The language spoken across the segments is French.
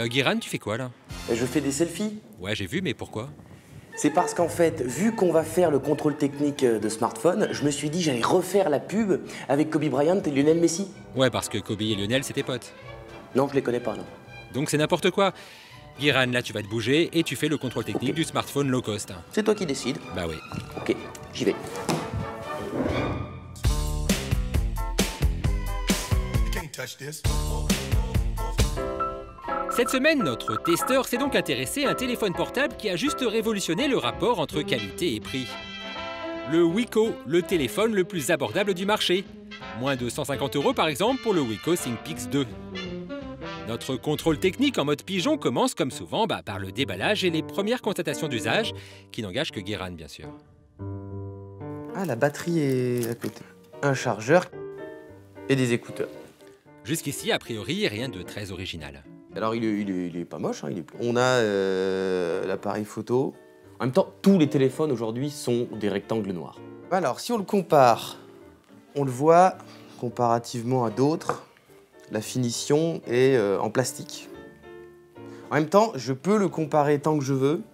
Guiran, tu fais quoi là? Je fais des selfies. Ouais, j'ai vu, mais pourquoi? C'est parce qu'en fait, vu qu'on va faire le contrôle technique de smartphone, je me suis dit j'allais refaire la pub avec Kobe Bryant et Lionel Messi. Ouais, parce que Kobe et Lionel, c'est tes potes. Non, je les connais pas, non. Donc c'est n'importe quoi. Guiran, là, tu vas te bouger et tu fais le contrôle technique du smartphone low cost. C'est toi qui décides. Bah oui. Ok, j'y vais. Cette semaine, notre testeur s'est donc intéressé à un téléphone portable qui a juste révolutionné le rapport entre qualité et prix. Le Wiko, le téléphone le plus abordable du marché. Moins de 150 € par exemple pour le Wiko ThinkPix 2. Notre contrôle technique en mode pigeon commence comme souvent par le déballage et les premières constatations d'usage, qui n'engagent que Guiran bien sûr. Ah, la batterie est à côté. Un chargeur et des écouteurs. Jusqu'ici, a priori, rien de très original. Alors il est pas moche, hein, On a l'appareil photo. En même temps, tous les téléphones aujourd'hui sont des rectangles noirs. Alors si on le compare, on le voit comparativement à d'autres, la finition est en plastique. En même temps, je peux le comparer tant que je veux.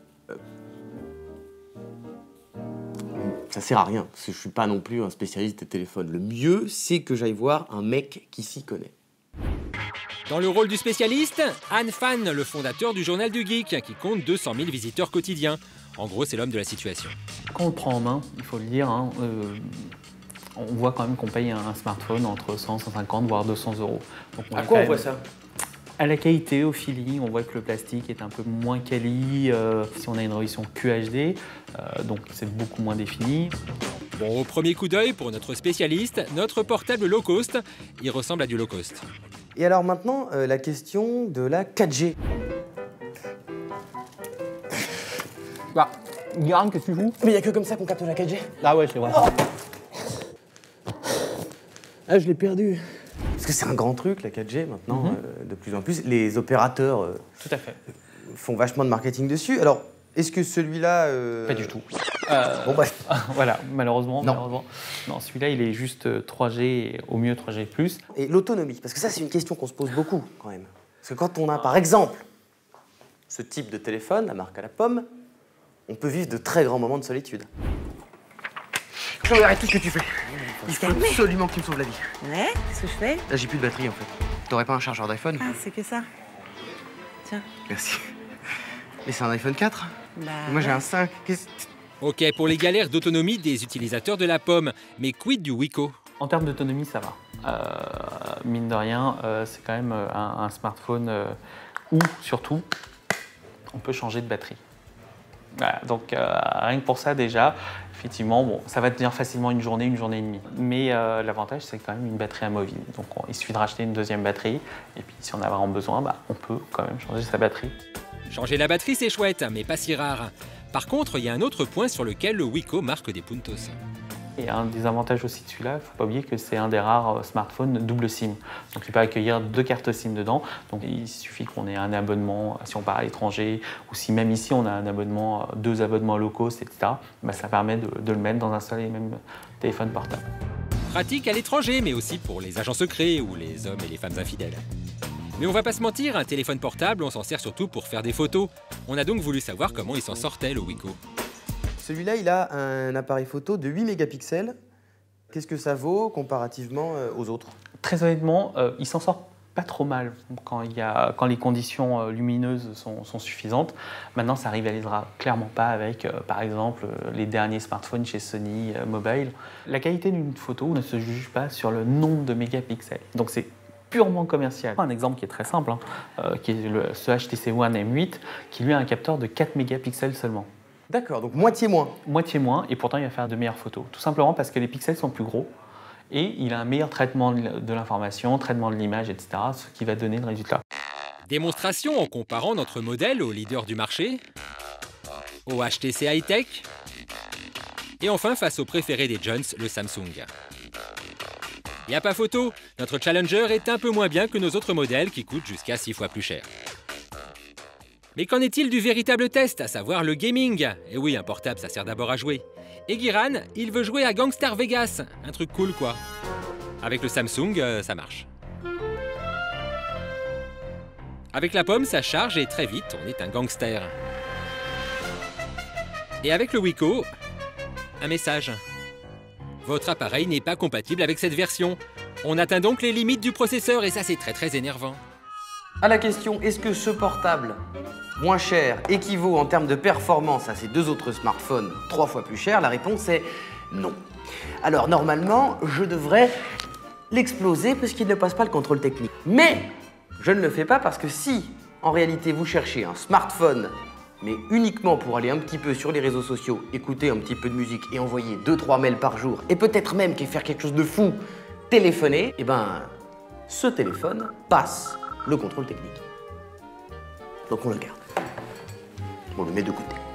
Ça sert à rien, parce que je suis pas non plus un spécialiste des téléphones. Le mieux, c'est que j'aille voir un mec qui s'y connaît. Dans le rôle du spécialiste, Han Fan, le fondateur du Journal du Geek, qui compte 200 000 visiteurs quotidiens. En gros, c'est l'homme de la situation. Quand on le prend en main, il faut le dire, hein, on voit quand même qu'on paye un smartphone entre 100, 150, voire 200 €. Donc à quoi on voit ça? À la qualité, au feeling, on voit que le plastique est un peu moins quali. Si on a une résolution QHD, donc c'est beaucoup moins défini. Bon, au premier coup d'œil, pour notre spécialiste, notre portable low cost, il ressemble à du low cost. Et alors maintenant, la question de la 4G. Bah, Guiran, qu'est-ce que tu fous? Mais il n'y a que comme ça qu'on capte la 4G. Ah ouais, c'est vrai. Oh, ah, je l'ai perdu. Parce que c'est un grand truc, la 4G, maintenant, de plus en plus. Les opérateurs Tout à fait. font vachement de marketing dessus. Alors, est-ce que celui-là... Pas du tout. Bon, bref. Voilà, malheureusement. Non. Non, celui-là, il est juste 3G, et au mieux 3G+. Et l'autonomie, parce que ça, c'est une question qu'on se pose beaucoup, quand même. Parce que quand on a, par exemple, ce type de téléphone, la marque à la pomme, on peut vivre de très grands moments de solitude. Je regarde tout ce que tu fais. Il faut absolument que tu me sauves la vie. Ouais, qu'est-ce que je fais? Là, j'ai plus de batterie, en fait. T'aurais pas un chargeur d'iPhone? Ah, c'est que ça. Tiens. Merci. Mais c'est un iPhone 4. Bah, Moi, j'ai un 5. Ok, pour les galères d'autonomie des utilisateurs de la pomme, mais quid du Wiko? En termes d'autonomie, ça va. Mine de rien, c'est quand même un smartphone où, surtout, on peut changer de batterie. Voilà, donc rien que pour ça déjà, effectivement, bon, ça va tenir facilement une journée et demie. Mais l'avantage, c'est quand même une batterie amovible. Donc il suffit de racheter une deuxième batterie, et puis si on a vraiment besoin, on peut quand même changer sa batterie. Changer la batterie, c'est chouette, mais pas si rare. Par contre, il y a un autre point sur lequel le Wiko marque des puntos. Et un des avantages aussi de celui-là, il ne faut pas oublier que c'est un des rares smartphones double SIM. Donc il peut accueillir 2 cartes SIM dedans. Donc il suffit qu'on ait un abonnement, si on part à l'étranger, ou si même ici on a un abonnement, 2 abonnements low cost, etc. Ça permet de le mettre dans un seul et même téléphone portable. Pratique à l'étranger, mais aussi pour les agents secrets ou les hommes et les femmes infidèles. Mais on va pas se mentir, un téléphone portable, on s'en sert surtout pour faire des photos. On a donc voulu savoir comment il s'en sortait, le Wiko. Celui-là, il a un appareil photo de 8 mégapixels. Qu'est-ce que ça vaut comparativement aux autres? Très honnêtement, il s'en sort pas trop mal quand les conditions lumineuses sont suffisantes. Maintenant, ça rivalisera clairement pas avec, par exemple, les derniers smartphones chez Sony Mobile. La qualité d'une photo ne se juge pas sur le nombre de mégapixels. Donc c'est purement commercial. Un exemple qui est très simple, qui est ce HTC One M8, qui lui a un capteur de 4 mégapixels seulement. D'accord, donc moitié moins. Moitié moins, et pourtant il va faire de meilleures photos. Tout simplement parce que les pixels sont plus gros, et il a un meilleur traitement de l'information, traitement de l'image, etc., ce qui va donner le résultat. Démonstration en comparant notre modèle au leader du marché, au HTC High-Tech, et enfin face au préféré des Jones, le Samsung. Y a pas photo, notre Challenger est un peu moins bien que nos autres modèles qui coûtent jusqu'à 6 fois plus cher. Mais qu'en est-il du véritable test, à savoir le gaming? Et oui, un portable, ça sert d'abord à jouer. Et Guiran, il veut jouer à Gangstar Vegas, un truc cool quoi. Avec le Samsung, ça marche. Avec la pomme, ça charge et très vite, on est un gangster. Et avec le Wiko, un message. Votre appareil n'est pas compatible avec cette version. On atteint donc les limites du processeur et ça, c'est très énervant. À la question, est-ce que ce portable moins cher équivaut en termes de performance à ces deux autres smartphones 3 fois plus chers? La réponse est non. Alors normalement, je devrais l'exploser parce qu'il ne passe pas le contrôle technique. Mais je ne le fais pas parce que si, en réalité, vous cherchez un smartphone, mais uniquement pour aller un petit peu sur les réseaux sociaux, écouter un petit peu de musique et envoyer 2-3 mails par jour, et peut-être même faire quelque chose de fou, téléphoner, eh ben, ce téléphone passe le contrôle technique. Donc on le garde. On le met de côté.